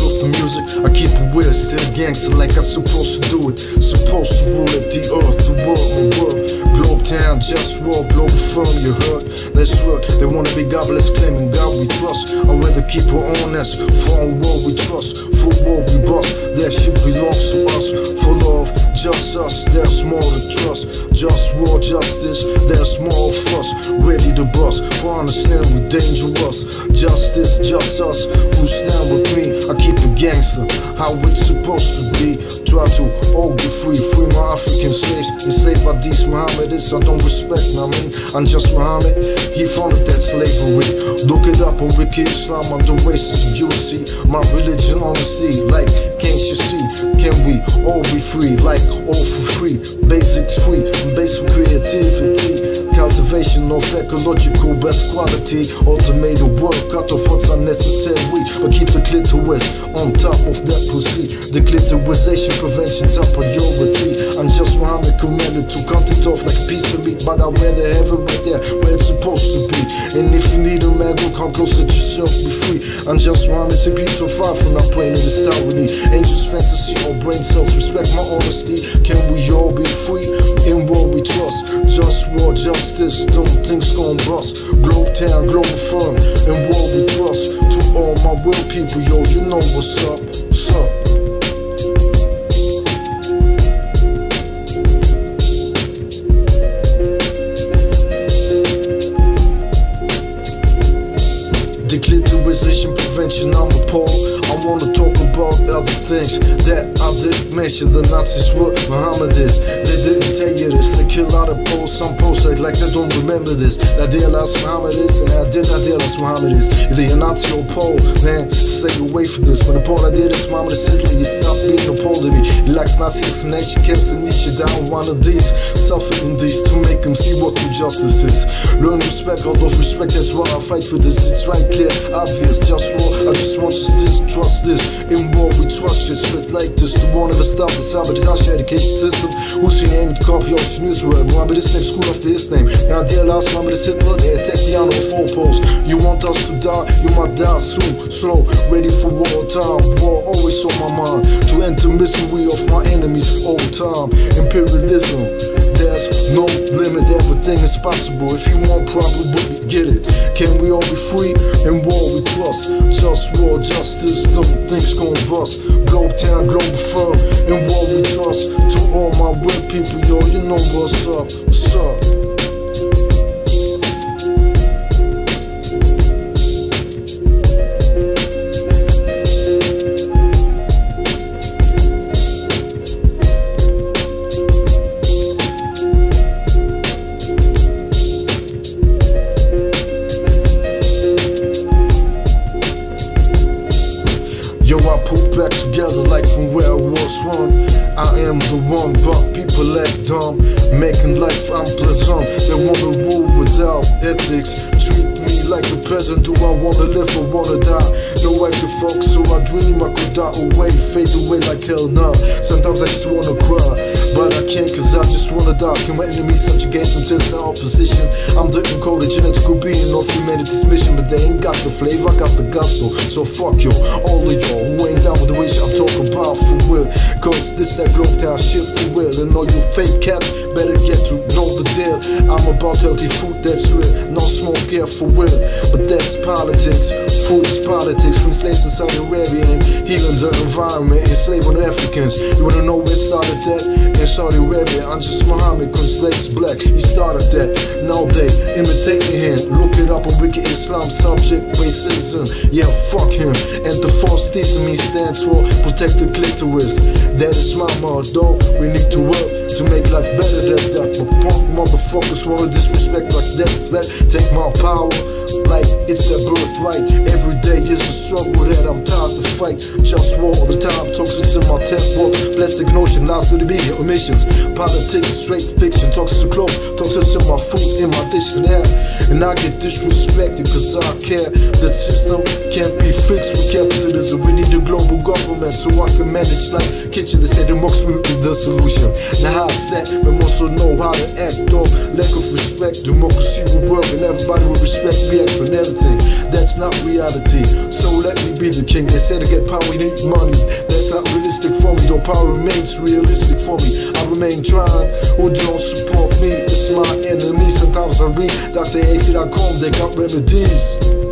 of the music, I keep it weird, still gangster like I'm supposed to do it. Supposed to rule at the earth, the world, my world. Globe town, just war, global firm, you heard? Let's work, they wanna be godless, claiming God we trust. I'd rather keep it honest, for a world we trust. For war we bust, that shit belongs to us. For love, just us, there's more to trust. Just war, justice, there's more of us. Ready to bust, for understand we dangerous. Justice, just us, who stand with me. I keep it gangster, how it's supposed to be. Try to all be free, free my African slaves. Enslaved by these Mohammedists, I don't respect, I mean, I'm just Muhammad. He founded that slavery. Look it up on Wiki Islam, I'm the racist, you see. My religion, honesty, like, can't you see? Can we all be free, like, all for free? Basics free, basic creativity. Cultivation of ecological best quality. Automated work, cut off what's unnecessary. But keep the clitoris on top of that pussy. The clitorisation prevention's a priority. I'm just Muhammad commanded to cut it off like a piece of meat. But I'd rather have it right there where it's supposed to be. And if you need a man, go come close, let yourself be free. I'm just Muhammad, so keep so far from not praying in this tower. Angels, fantasy, or brain cells, respect my honesty. Can we all be free in what we trust? Just war, justice, don't things gon' bust. Globe town, global firm, and what we trust. To all my real people, yo, you know what's up, what's up. Declitterization prevention, I'm appalled. I wanna talk about other things that I didn't mention. The Nazis were Mohammedists. They didn't tell you this. They kill out of Poles. Some Poles act like they don't remember this. I realize Mohammedists and I did not realize Mohammedists. Either you're Nazi or Pole, man, stay away from this. When the Pole I did is Mohammedist Hitler, you stop being a Pole to me. He likes Nazi explanation, keeps the niche down one of these. Suffering these to make them see what true justice is. Learn respect out of respect, that's why I fight for this. It's right clear, obvious, just war. I just want justice, trust this. In war we trust it, split like this. The war never stop the sabotage education system. Hussein aimed to copy Ocean Israel. Mohammedist name school after his name. Now dear last Mohammedist Hitler, they attack the honor of four poles. You want us to die, you might die soon. Slow, ready for war time. War always on my mind. To enter misery of my enemies all time. Imperialism, there's no limit, everything is possible. If you want, probably get it. Can we all be free in war we trust? Just war, justice, don't things gon' bust. Globe town, global firm, in war we trust. To all my real people, yo, you know what's up, what's up. Yo, I put back together like from where I was one. I am the one, but people act dumb, making life unpleasant. They wanna rule without ethics, treat me like a peasant. Do I wanna live or wanna die? No, I can focus, so I dream I could die away, fade away like hell now. Sometimes I just wanna cry, but I can't cause I just wanna die. Can my enemies subjugate until their opposition? I'm the encoded genetical being of humanity's mission, but they ain't got the flavor, I got the gusto. So fuck yo, all of y'all who ain't down with the wish I'm talking about for real. Cause this that globe town shit for real. And all you fake cats better get to know the deal. I'm about healthy food that's real, no smoke here for real. But that's politics, food is politics. Free slaves in Saudi Arabia and healing the environment, enslaving Africans. You wanna know where it started that? In Saudi Arabia, I'm just Muhammad, cause slaves black, he started that. Now they imitating him, look it up on Wiki Islam, subject racism. Yeah, fuck him. And the false theism stands for protect the clitoris. That is my motto, we need to work to make life better than that. But punk motherfuckers wanna disrespect like that. That take my power like it's their birthright. Every day is a struggle that I'm tired to fight. Just war all the time, toxins in my temple. Plastic notion, lies to the media, omissions. Politics, straight fiction, toxins to clothes, toxins in my food, in my dish and air. And I get disrespected cause I care. The system can't be fixed with capitalism. We need a global government so I can manage like kitchen. They say democracy will be the solution. Now how's that? We also know how to act off lack of respect. Democracy will work and everybody will respect me and everything. that's not reality. So let me be the king. They say to get power you need money, that's not realistic for me. Though power remains realistic for me, I remain trying. Who don't support me, it's my enemy. Sometimes I read Dr. AC.com, they got remedies.